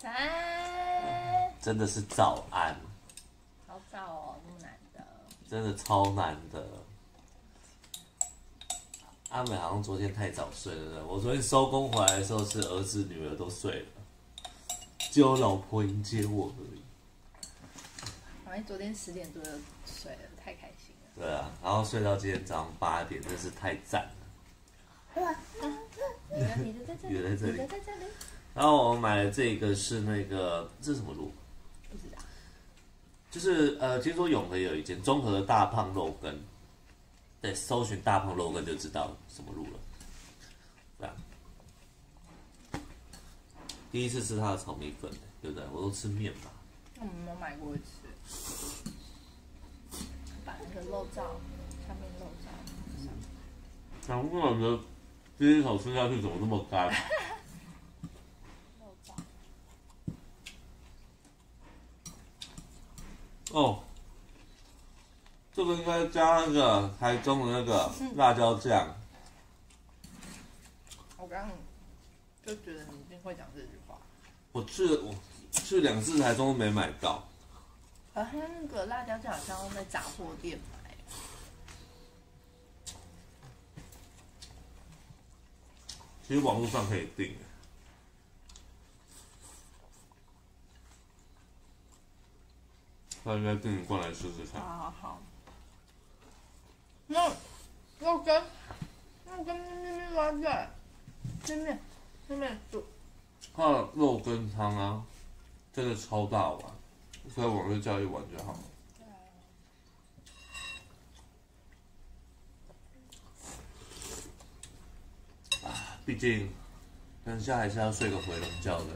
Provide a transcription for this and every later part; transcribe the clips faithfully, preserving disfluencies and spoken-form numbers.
早安， 真的是早安， 好早哦，那么难的。 真的超难的。阿美好像昨天太早睡了，我昨天收工回来的时候是儿子女儿都睡了，只有老婆迎接我而已。 好像昨天十点多就睡了，太开心了。 对啊，然后睡到今天早上八点，真是太赞了。 哇，你的你的在这里， 你的在这里你的在这里。 然后我买的这个是那个这是什么路？ 不知道。 就是呃，听说永和有一间综合的大胖肉羹，对，搜寻大胖肉羹就知道什么路了。这样，第一次吃它的炒米粉，对不对？我都吃面吧。 那我们有买过一次，把那个肉燥下面肉燥上。 想不到的第一口吃下去怎么那么干？ 肉燥。 哦，这个应该加那个台中的那个辣椒酱。 我刚刚就觉得你一定会讲这句话。 我去了，我去两次台中都没买到。 好像那个辣椒酱好像要在杂货店买。 其实网络上可以订。他应该订一罐来试试看。 好好好。那肉羹，肉羹面面面拉在，面面面面煮。 它的肉羹汤啊，真的超大碗，所以我就叫一碗就好。啊，毕竟等下还是要睡个回笼觉的。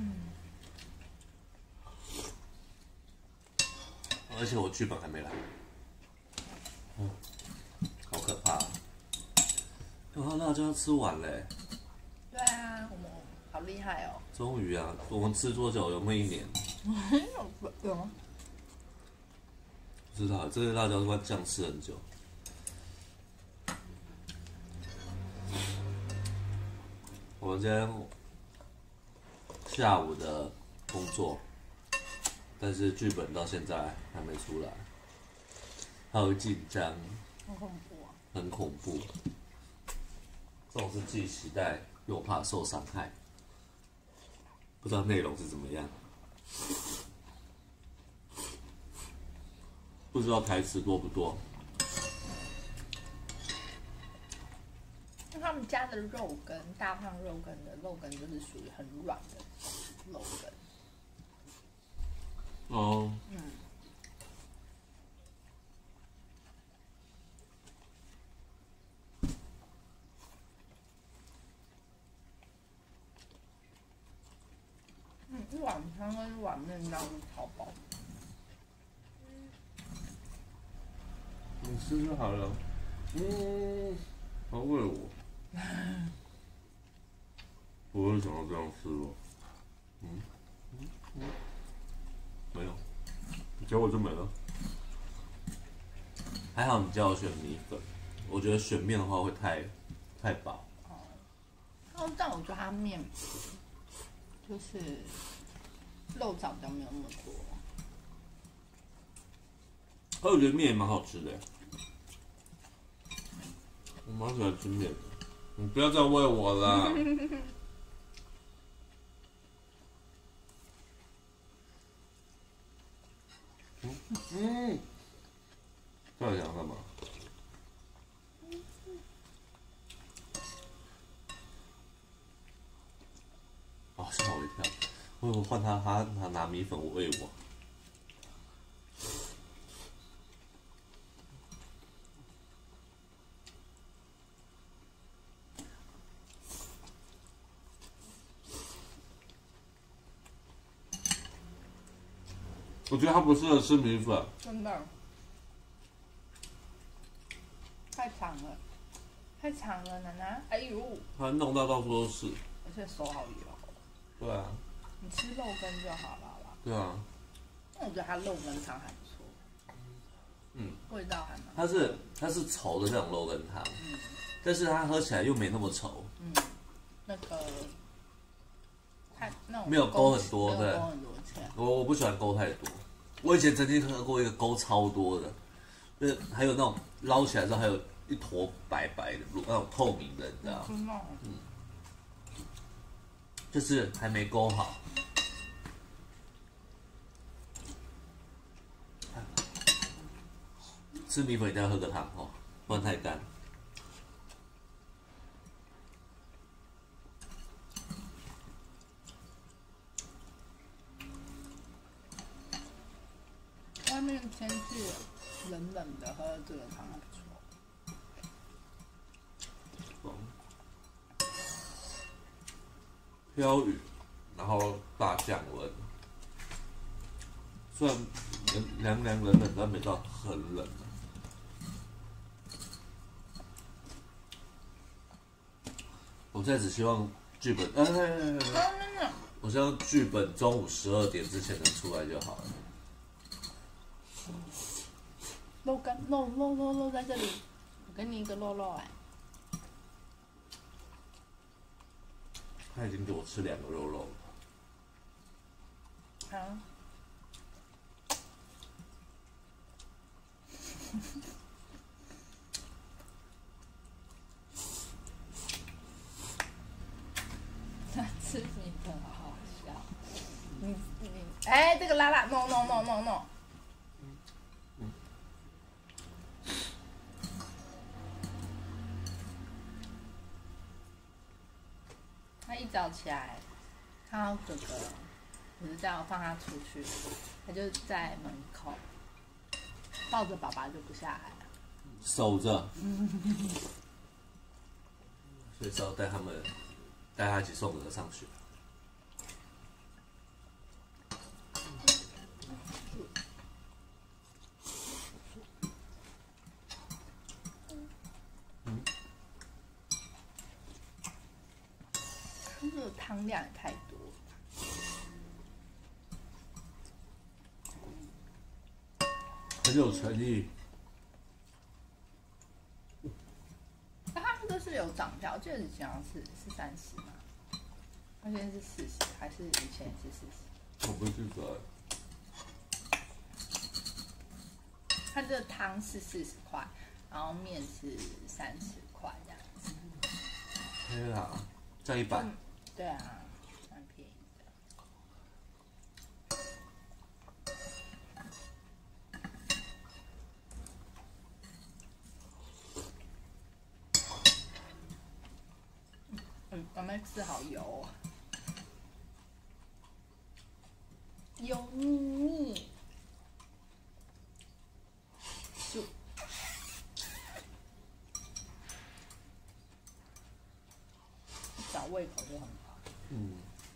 而且我剧本还没来，嗯，好可怕、啊！哇，辣椒要吃完嘞！ 对啊，我们好厉害哦！ 终于啊，我们吃多久？有没有一年？ 有吗？ 不知道，这个辣椒罐酱吃很久。我们今天下午的工作，但是剧本到现在还没出来，好紧张， 很恐怖啊！ 很恐怖。这种是既期待又怕受伤害，不知道内容是怎么样，不知道台词多不多。 那他们家的肉羹，大胖肉羹的肉羹就是属于很软的肉羹。 哦， 嗯。嗯，一碗汤跟一碗面这样子超饱。 你吃就好了。嗯，好喂我。我会想要这样吃哦。嗯嗯嗯，没有，结果就没了。还好你叫我选米粉，我觉得选面的话会太太饱。 哦，但我觉得它面就是肉燥比较没有那么多。 可我觉得面也蛮好吃的，我蛮喜欢吃面的。你不要再喂我了。嗯嗯，到底想干嘛？哦，吓我一跳！我以为换他，他他拿米粉喂我。我觉得他不适合吃米粉， 真的，太长了，太长了，奶奶。哎呦， 他弄到到处都是。 而且手好油。 对啊。 你吃肉羹就好了啦。 对啊。 那我觉得它肉羹汤还不错。 嗯。味道还蛮。 它是它是稠的那种肉羹汤， 嗯， 但是它喝起来又没那么稠。 嗯，那个，它那那种没有勾很多，对没有勾很多钱。 我我不喜欢勾太多。我以前曾经喝过一个勾超多的，就是还有那种捞起来之后还有一坨白白的，那种透明的，你知道吗？嗯，就是还没勾好。吃米粉一定要喝个汤哦，不然太干。 外面天气冷冷的，喝这个汤还不错。 飘雨，然后大降温，虽然凉凉冷冷，但没到很冷。我现在只希望剧本，哎、欸，我希望剧本中午十二点之前能出来就好了。 肉干，肉肉肉肉在这里，我给你一个肉肉哎。 他已经给我吃两个肉肉了。 好。他吃米粉好好笑。你你哎，这个拉拉 no no no no no。他一早起来，看到哥哥，我就叫我放他出去，他就在门口抱着爸爸就不下来了， 守着，所以只好带他们带他一起送哥哥上学。 这个汤量也太多了， 很有诚意。 那他们这是有涨价，我记得以前好像是是三十嘛，他现在是四十，还是以前是四十？ 我不记得。 它这个汤是四十块，然后面是三十块这样子。 天啊，这样一百。 嗯，对啊，蛮便宜的。嗯，我们吃好油哦，油腻腻。就找胃口就很好。 嗯。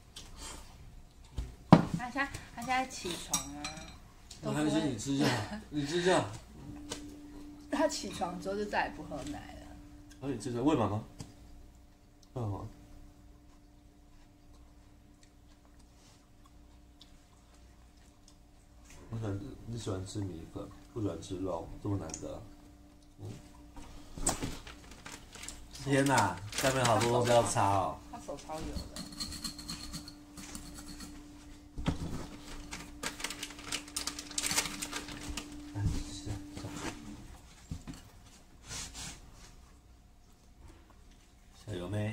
他现在他现在起床啊， 那还是你吃下，你吃下。 他起床之后就再也不喝奶了。 而你吃下，喂妈妈。喂妈妈。我喜欢你喜欢吃米粉，不喜欢吃肉，这么难得。嗯。天哪，下面好多东西要擦哦。 他手超油的。 哎，是啊，小油妹。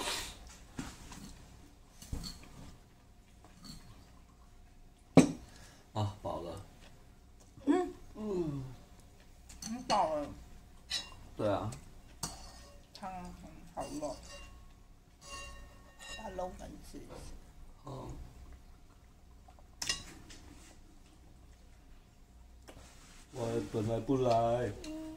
啊，饱了。 嗯嗯，很饱了。 对啊。 汤很好肉，把肉粉吃一吃。 哦。我本来不来。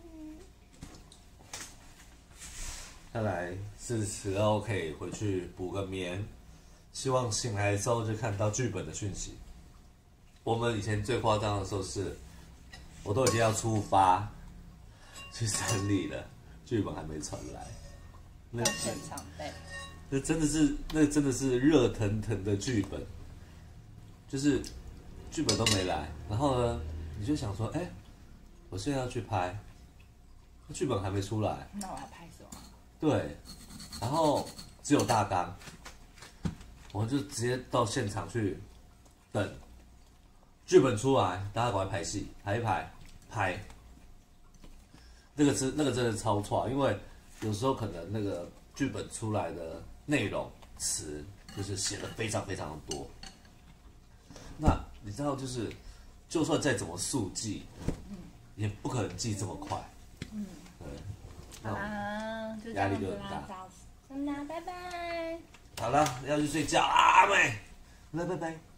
看来是时候可以回去补个眠，希望醒来之后就看到剧本的讯息。我们以前最夸张的时候是，我都已经要出发去整理了，剧本还没传来。 那现场背。 那真的是，那真的是热腾腾的剧本，就是剧本都没来，然后呢，你就想说，哎、欸，我现在要去拍，剧本还没出来， 那我要拍什么？ 对，然后只有大纲， 我们就直接到现场去等剧本出来，大家赶快排戏，排一排，拍。那个是那个真的超错，因为有时候可能那个剧本出来的内容词就是写的非常非常的多。那你知道，就是就算再怎么速记，也不可能记这么快。 嗯， 对。 好啦，就这压样子啦， 力就很大。 早，真的，拜拜。 好了，要去睡觉啊，阿美，来，拜拜。